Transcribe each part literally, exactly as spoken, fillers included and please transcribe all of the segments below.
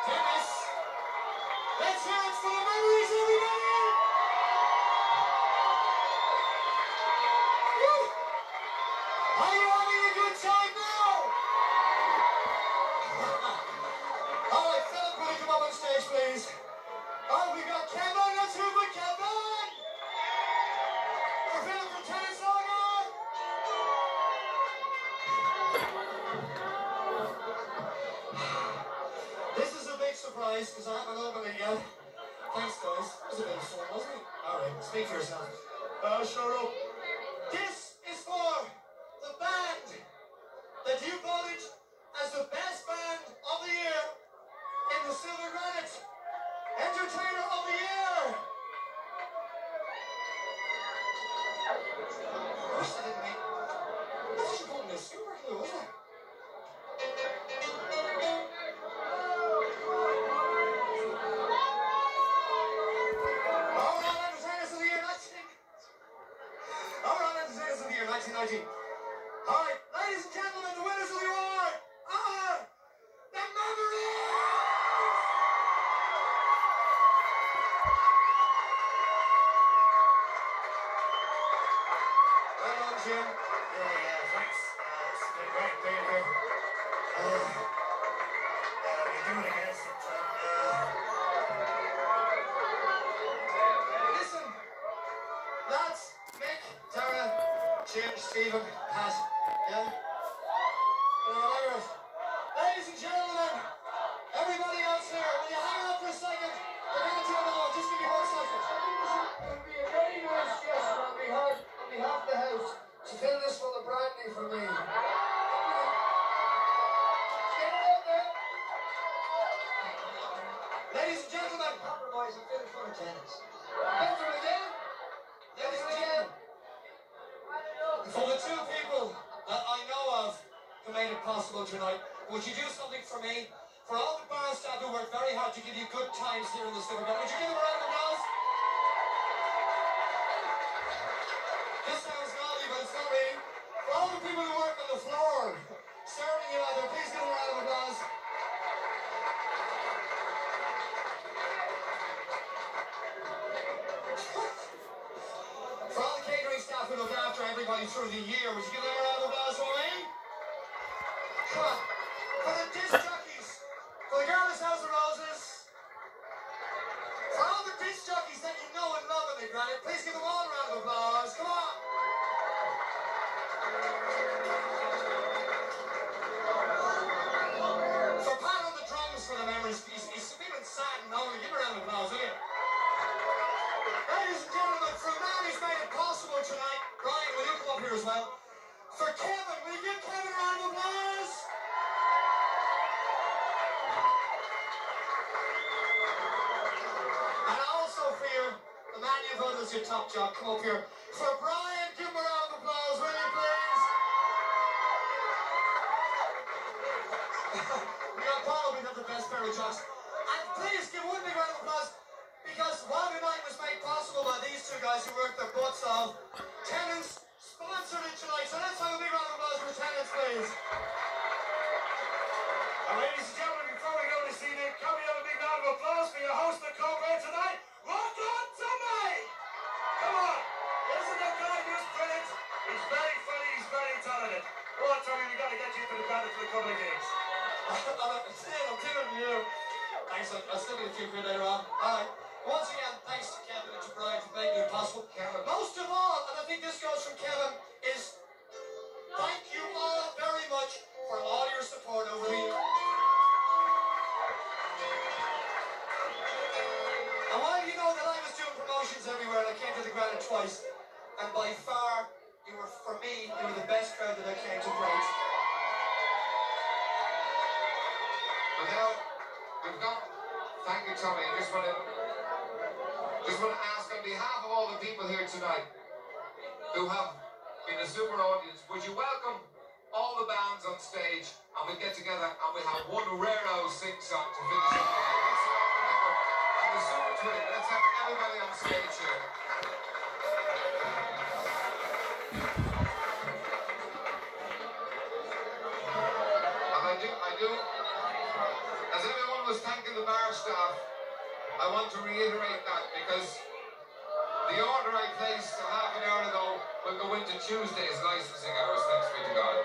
Dennis. Let's hear it for the memories, everybody! Woo! Are you having a good time now? Alright, Philip, will you come up on stage, please? Oh, we got Kevin, let's hear it for Kevin! For Philip from Tennis Saga! This is a big surprise, because I haven't opened it yet. Thanks, guys. That was a bit of fun, wasn't it? Alright, speak for yourself. Uh, shut up. This is for the band that you voted as the best band of the year in the Silver Granite Entertainer of the Year. Of course I didn't make... That's what you called me a super glue, wasn't it? nineteen ninety. All right, ladies and gentlemen, the winners of the award are the Memories! Well done, Jim. Yeah, yeah, thanks. Uh, it's been great being here. Uh, uh, we do it again sometime. Uh, listen, lads, Mick, Tara, Jim, Stephen, Pat, yeah? Uh, ladies and gentlemen, everybody else here, will you hang on for a second? We're going to do it all, just give me one second. It would be a very nice gesture on behalf, on behalf of the house to fill this full of brandy for me. Get it out there. Ladies and gentlemen, compromise and fill it full of tennis. Remember again? Ladies and gentlemen. For the two people that I know of who made it possible tonight, would you do something for me? For all the bar staff who worked very hard to give you good times here in the Silver Granite, would you give them a round of applause? This sounds naughty, but it's not really. For all the people who work on the floor, serving you out there, please give them a round of applause. For all the catering staff who look after everybody through the year, would you give them a round of applause for me? Come on. For the disc jockeys, for the Garlic House of Roses, for all the disc jockeys that you know and love in the Granite, please give them all a round of applause. Come on. For Pat on the drums for the Memories, he's, he's feeling sad and lonely. Give him a round of applause, will you? Ladies and gentlemen, for a man who's made it possible tonight, Brian, will you come up here as well? For Kevin, will you give Kevin a round of applause? And also for your, the man you voted as your top jock, come up here. For Brian, give him a round of applause, will you please? We got Paul, we got the best pair of jocks. And please give one big round of applause, because while tonight was made possible by these two guys who worked their butts off, Tenants sponsored it tonight, so let's have a big round of applause for Tenants, please. And ladies and gentlemen, before we go this evening, can we have a big round of applause for your host and co-pair tonight, Rock On Tommy! Come on, isn't that guy who's brilliant? He's very funny, he's very talented. Come on, Tommy, we got to get you to the Granite for a couple of gigs. I'm still, I'm doing you. Thanks, I'll still be a few quid later on. Alright. Once again, thanks to Kevin and to Brian for making it possible. Kevin. Most of all, and I think this goes from Kevin, is thank you all very much for all your support over the years. And while you know that I was doing promotions everywhere and I came to the Granite twice, and by far, you were, for me, you were the best crowd that I came to play. And now, we've got, thank you Tommy, I just want to Just want to ask on behalf of all the people here tonight who have been a super audience, would you welcome all the bands on stage and we get together and we have one raro sing song to finish up the night. Let's all remember on the Super Twin. Let's have everybody on stage here. And I do, I do, as everyone was thanking thanking the bar staff, I want to reiterate that because the order I placed a half an hour ago will go into Tuesday's licensing hours, thanks be to God.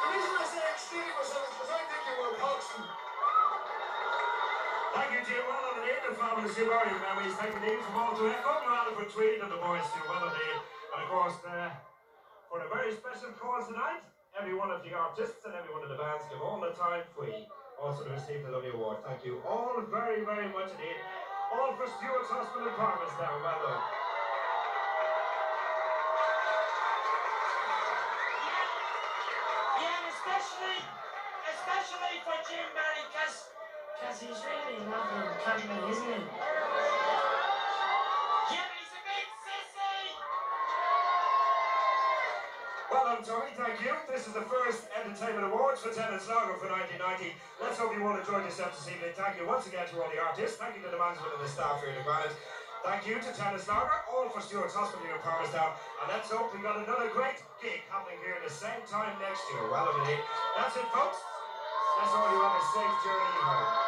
reason I say extinguished is because I think you were boxing. Thank you, Jim. Well on indeed. The fabulous Jim Murray memories. Thank you, Dean, from all to it. Good round for Tweed and the boys too. Well indeed. And of course, uh, for a very special cause tonight, every one of the artists and every one of the bands give all the time free. Also to receive the lovely award. Thank you all very, very much indeed. All for Stuart's Hospital in Palmerstown. Well done. Yeah, yeah, and especially, especially for Jim Barry, because because he's really lovely company, isn't he? Yeah, he's a big sissy! Well done, Tommy, thank you. This is the first Entertainment Awards for Tennis Lager for nineteen ninety. Let's hope you all enjoyed yourself this evening. Thank you once again to all the artists. Thank you to the management and the staff here in the Granite. Thank you to Tennis Lager, all for Stuart's Hospital here in Palmerstown. And let's hope we got another great gig happening here at the same time next year. Well, indeed. That's it, folks. Let's all you have a safe journey home.